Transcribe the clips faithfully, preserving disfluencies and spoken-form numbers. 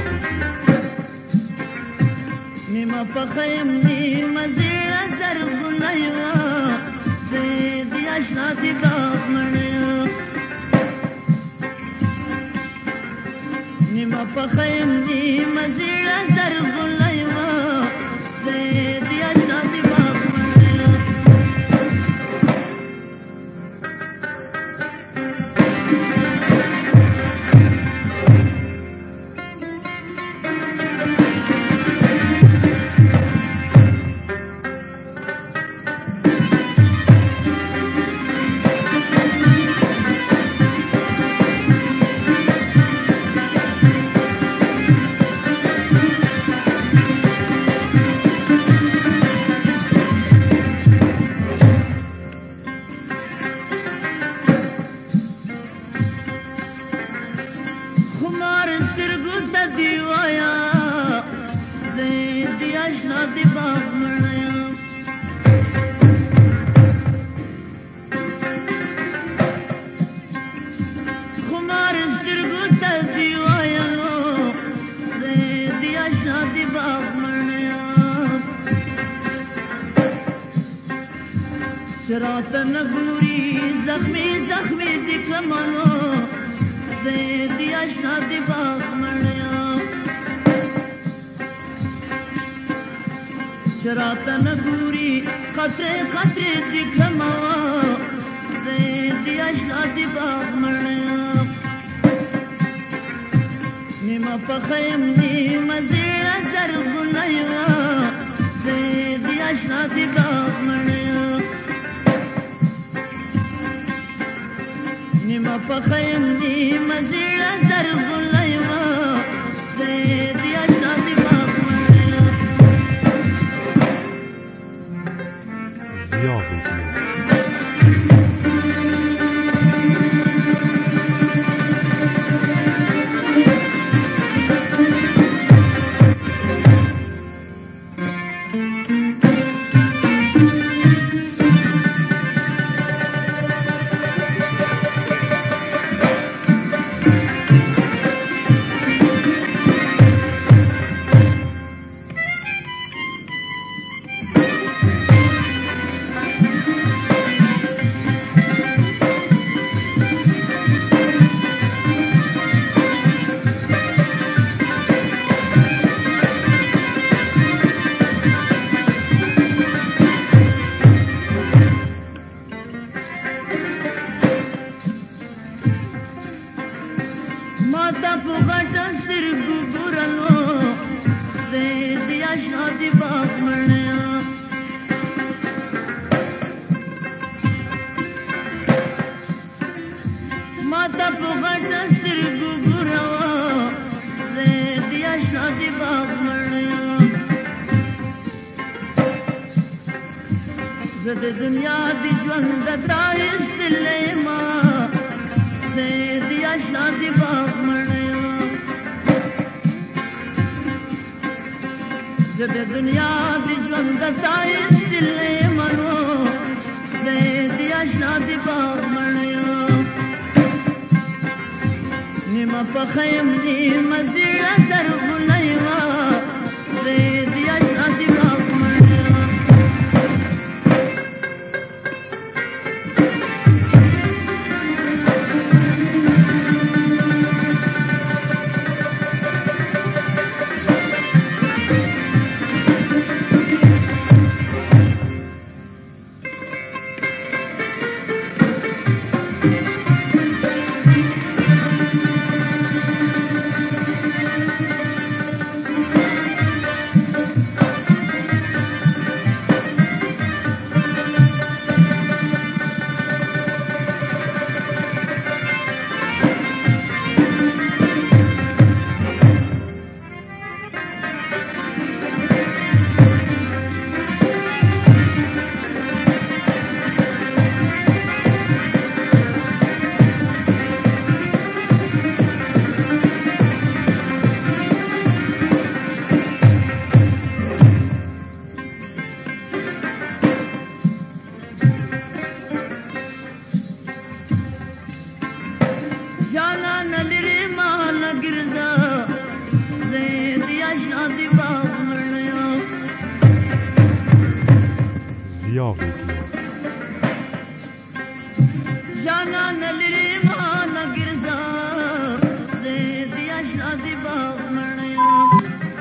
نیمه پخیم نیمه زیر زرغونه زیدی اشنا دی باغ منه نیمه پخیم نیمه زیر زرغونه زیدی اشنا دی باغ منه چرا نگوری زخمی زخمی دی کمانو زیدی اشنا دی باغ منیا چرا نگوری قطره قطره دی کمانو زیدی اشنا دی باغ منیا نیمه پخیم نیمه زیر زرغونه زیدی اشنا دی باغ منیا نیمه پخیم نیمه زیر زرغونه زیدی اشنا دی باغ منیا زیا ویدیو زد دنیا دی ژوند تایست لیما زیدی اشنا دی باغ منیا زد دنیا دی ژوند تایست لیما زیدی اشنا دی باغ منیا نیمه پخیم نیمه زیر زرغونه زیدی اشنا دی باغ منیا شادی باغ مړیو ضیا ویډیو جانا نلری ما نګرزا زید یا شادی باغ مړیو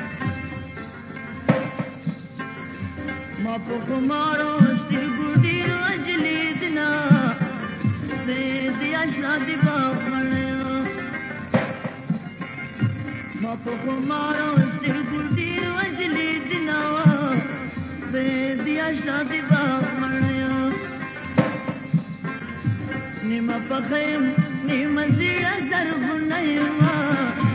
ما په کومارو سترګو ډیر وجلی دنا زید یا شادی باغ مړیو ما په کومارو سترګو ډیر وجلی دنا زید یا شادی باغ مړیو نیمه پخیم نیمه زیړه زرغونه یما